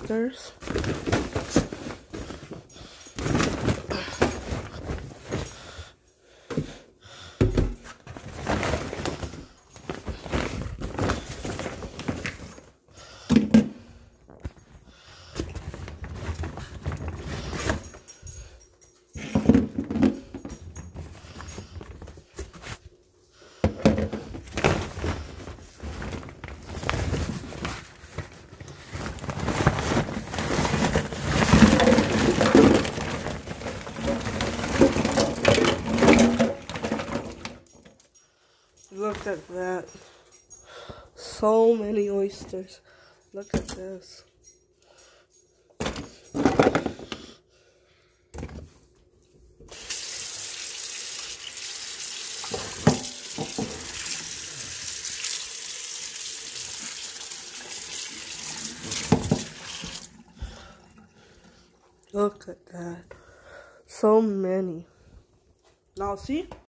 oysters. Look at that. So many oysters. Look at this. Look at that. So many. Now see?